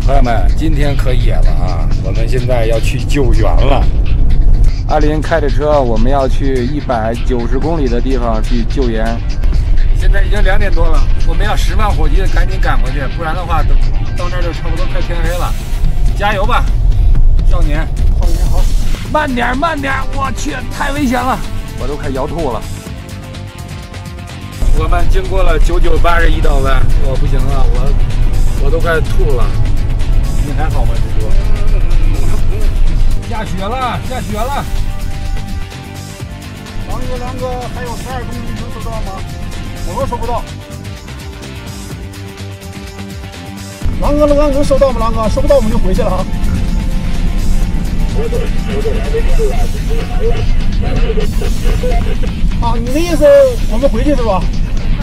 朋友们，今天可野了啊！我们现在要去救援了。阿林开着车，我们要去190公里的地方去救援。现在已经2点多了，我们要10万火急的赶紧赶过去，不然的话，到那儿就差不多快天黑了。加油吧，少年！少年好，慢点，慢点！我去，太危险了，我都快摇吐了。我们经过了9981道弯，我不行了，我都快吐了。你还好吗，师叔？下雪了，下雪了！ 狼哥，还有12公里能收到吗？我收不到。狼哥能收到吗？狼哥收不到我们就回去了啊。啊，你的意思我们回去是吧？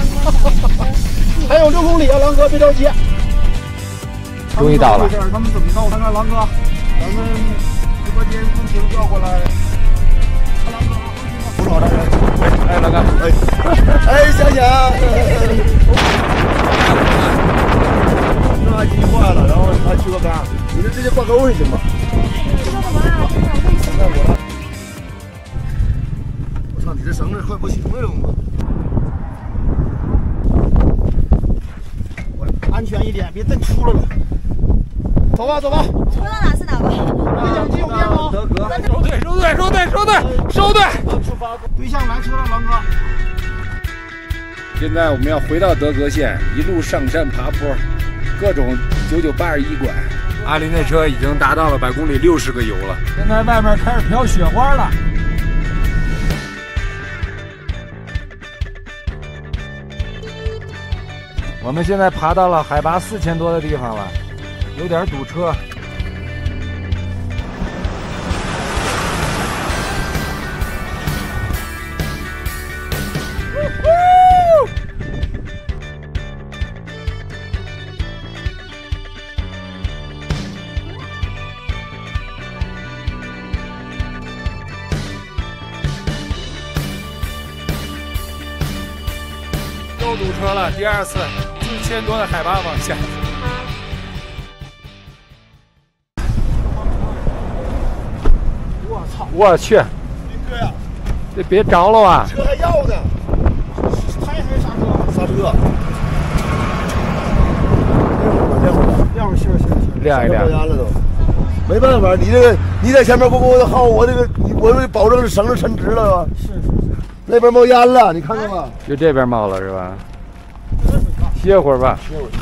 还有6公里啊，狼哥别着急。 终于到了。 他们怎么着？看看狼哥，咱们直播间风情调过来。狼哥，不少的人。 哎，老哥， 哎，想想，这机坏了，然后还缺个杆，你这直接挂钩行吗？ 这干嘛啊？这哪卫生啊？ 我操，你这绳子快不行了吗？安全一点，别震出来了。走吧，走吧。 出到哪是哪吧？ 对讲机有电吗？ 德哥，收队！ 出发，对象来车了，狼哥。 现在我们要回到德格县，一路上山爬坡，各种9981拐。阿林那车已经达到了100公里60个油了。现在外面开始飘雪花了。我们现在爬到了海拔4000多的地方了，有点堵车。又堵车了，第2次，4000多的海拔往下。 我操！ 我去， 哥呀， 这别着了啊！ 车还要呢，胎还是刹车？刹车。亮会儿， 亮一亮。 了都，没办法，你在前面给我耗，我保证绳子抻直了。是。那边冒烟了，你看看吧。 就这边冒了是吧？歇会儿吧。 歇会儿。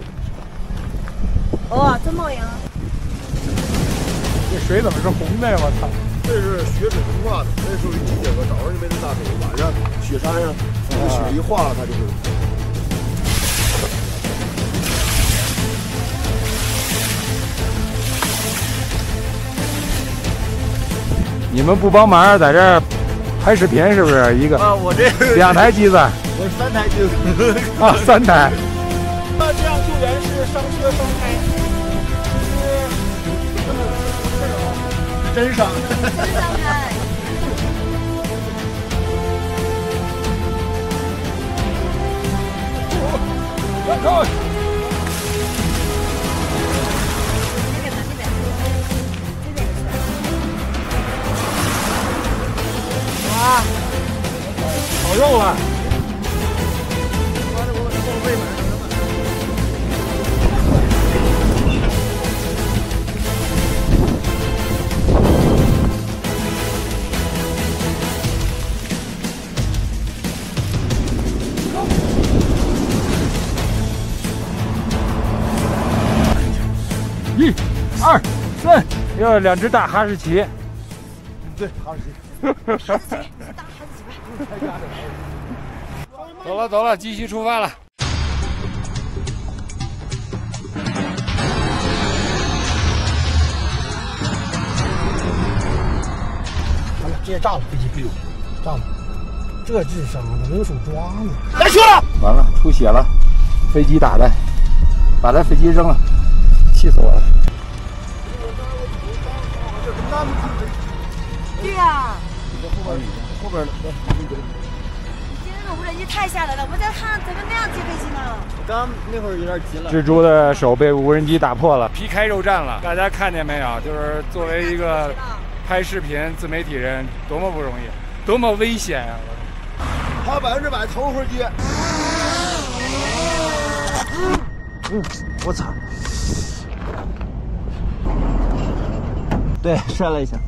哦，真冒烟了。 这水怎么是红的呀？我操！ 这是雪水融化的，那时候季节早上就没那么大水，晚上雪山上这个雪一化了，它就会。 你们不帮忙，在这儿拍视频是不是？一个啊，我这 2台机子， 我3台机子啊，3台。 那这样救援是伤车伤胎，是真伤。 真伤胎。 快靠！ 哇， 烤肉了！1、2、3，又2只大哈士奇。 对，哈士奇。 走了，继续出发了。 完了，直接炸了，飞机炸了，这智商呢，没有手抓呢。来去了， 完了，出血了，飞机打的，把他飞机扔了，气死我了。 对呀。 后边呢？ 天哪！ 个无人机太吓人了，我在看怎么那样接飞机呢？ 刚那会儿有点急了。 蜘蛛的手被无人机打破了，皮开肉绽了。大家看见没有？就是作为一个拍视频自媒体人，多么不容易，多么危险啊！ 他100%头回接。 我操！对，摔了一下。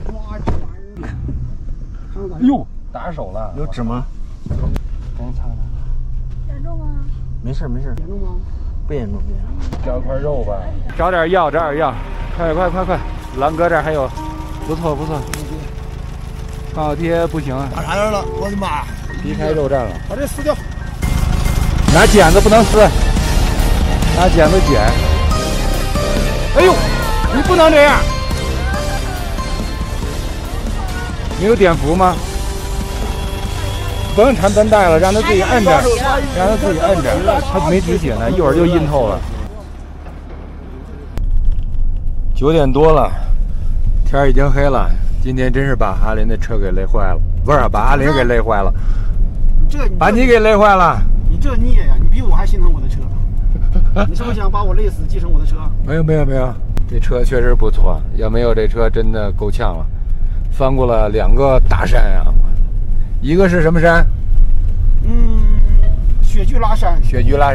哟，打手了， 有纸吗？ 赶紧擦擦。 严重吗？ 没事没事。严重吗？不严重不严重。 找块肉吧，找点药，找点药，快！狼哥这儿还有，不错。刚好爹不行啊， 打啥样了？我的妈！ 皮开肉绽了。 把这撕掉。 拿剪子不能撕，拿剪子剪。哎呦，你不能这样。没有碘伏吗？不用缠绷带了，让他自己摁着，他没止血呢，一会儿就阴透了。9点多了，天已经黑了。今天真是把阿林的车给累坏了，不是把阿林给累坏了，把你给累坏了。 你这孽呀！你比我还心疼我的车，你是不是想把我累死继承我的车？ 没有，这车确实不错，要没有这车真的够呛了。翻过了2个大山啊，一个是什么山？ 雪居拉山，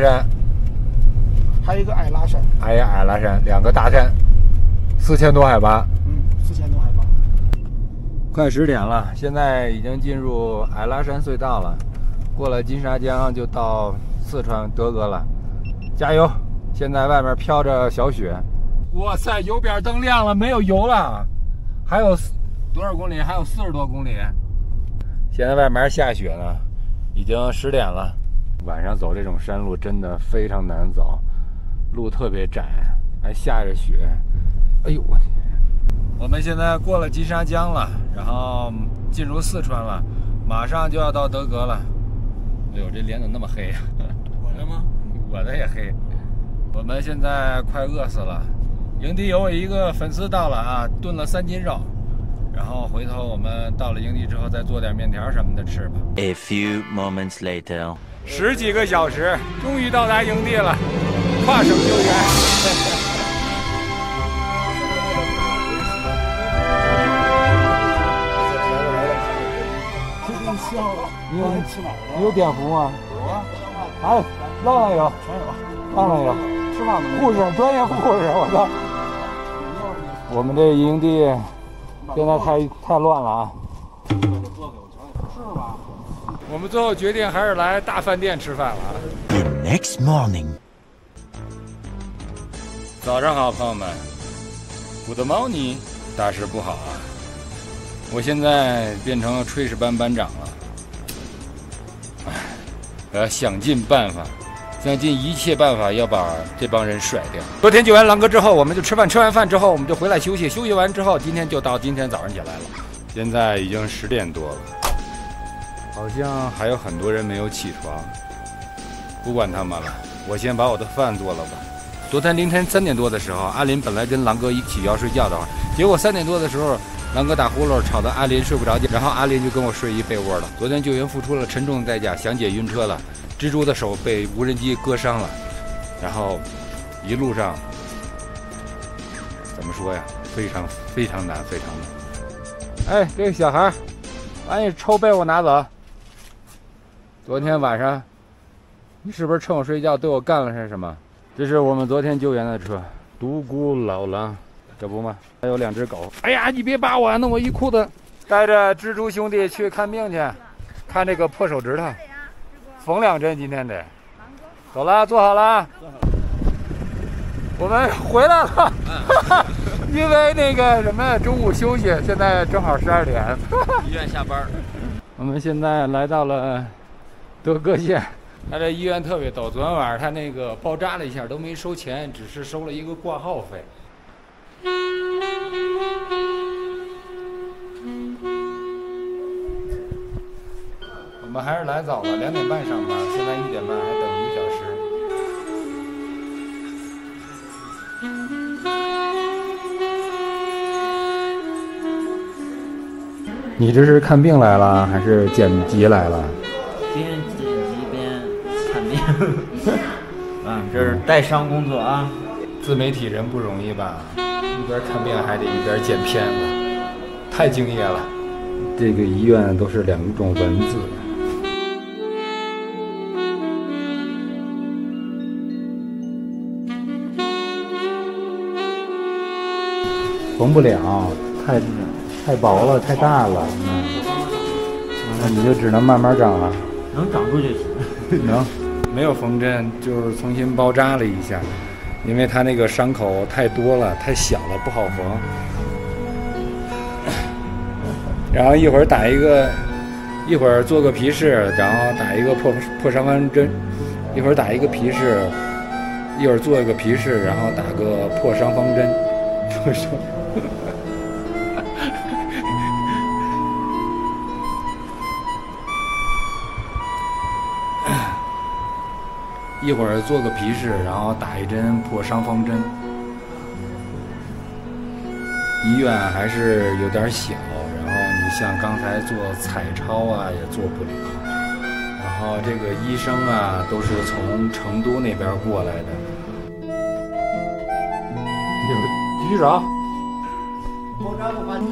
还有一个矮拉山， 矮拉山，2个大山，4000多海拔。 4000多海拔。 快10点了，现在已经进入矮拉山隧道了，过了金沙江就到四川德格了，加油！现在外面飘着小雪，哇塞，油表灯亮了，没有油了，还有多少公里？还有40多公里。现在外面下雪呢，已经10点了。晚上走这种山路真的非常难走，路特别窄，还下着雪。哎呦我天！我们现在过了金沙江了，然后进入四川了，马上就要到德格了。哎呦，这脸怎么那么黑呀？ 我的吗？ 我的也黑。我们现在快饿死了。营地有我一个粉丝到了啊，炖了3斤肉。然后回头我们到了营地之后再做点面条什么的吃吧。 A few moments later， 10几个小时，终于到达营地了，跨省救援。你有碘伏吗？有啊。哎，浪浪有，全有，浪浪有。吃饭吗？护士，专业护士，我操！我们这营地现在太乱了啊！是吧？我们最后决定还是来大饭店吃饭了啊。 The next morning， 早上好，朋友们。Good morning， 大事不好啊！我现在变成了炊事班班长了。哎，我要想尽办法，想尽一切办法要把这帮人甩掉。昨天救完狼哥之后，我们就吃饭，吃完饭之后我们就回来休息，休息完之后，今天就到今天早上起来了。现在已经10点多了，好像还有很多人没有起床。不管他们了，我先把我的饭做了吧。昨天凌晨3点多的时候，阿林本来跟狼哥一起要睡觉的话，结果3点多的时候，狼哥打呼噜吵得阿林睡不着觉，然后阿林就跟我睡一被窝了。昨天救援付出了沉重的代价，详姐晕车了，蜘蛛的手被无人机割伤了，然后一路上怎么说呀，非常难，非常难。哎，这个小孩，把你抽被我拿走。昨天晚上你是不是趁我睡觉对我干了些什么？这是我们昨天救援的车，独孤老狼，这不吗？还有2只狗。哎呀，你别扒我，弄我一裤子。带着蜘蛛兄弟去看病去，看这个破手指头，缝2针，今天得。走了，坐好了。我们回来了，因为那个什么中午休息，现在正好12点。 医院下班。 我们现在来到了德格县。他这医院特别逗，昨天晚上他那个包扎了一下，都没收钱，只是收了一个挂号费。我们还是来早了，2点半上班，现在1点半，还等1个小时。你这是看病来了，还是剪辑来了？ 边剪辑边看病。啊，这是带伤工作啊。 自媒体人不容易吧？一边看病还得一边剪片子，太敬业了。这个医院都是2种文字。缝不了，太薄了，太大了，那你就只能慢慢长了。 能长住就行。 能，没有缝针，就是重新包扎了一下，因为它那个伤口太多了，太小了，不好缝。然后一会儿打一个，一会儿做个皮试，然后打一个破伤风针，一会儿打一个皮试，一会儿做一个皮试，然后打个破伤风针，破伤。一会儿做个皮试，然后打一针破伤风针。医院还是有点小，然后你像刚才做彩超啊也做不了，然后这个医生啊都是从成都那边过来的。继续找。 包扎不发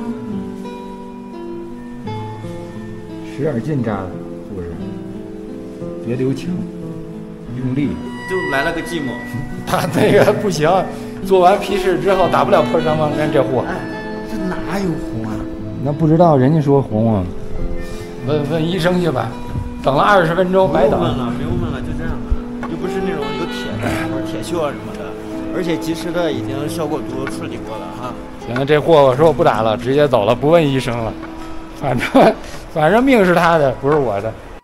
使点劲扎的，护士，别留情，用力。 就来了个寂寞。 他那个不行，做完皮试之后打不了破伤风针，这货。 这哪有红啊？ 那不知道，人家说红啊。问医生去吧，等了20分钟白等。 不用问了，就这样吧。又不是那种有铁的或者铁锈啊什么的，而且及时的已经消过毒处理过了哈。 行，这货我说我不打了，直接走了，不问医生了。反正命是他的，不是我的。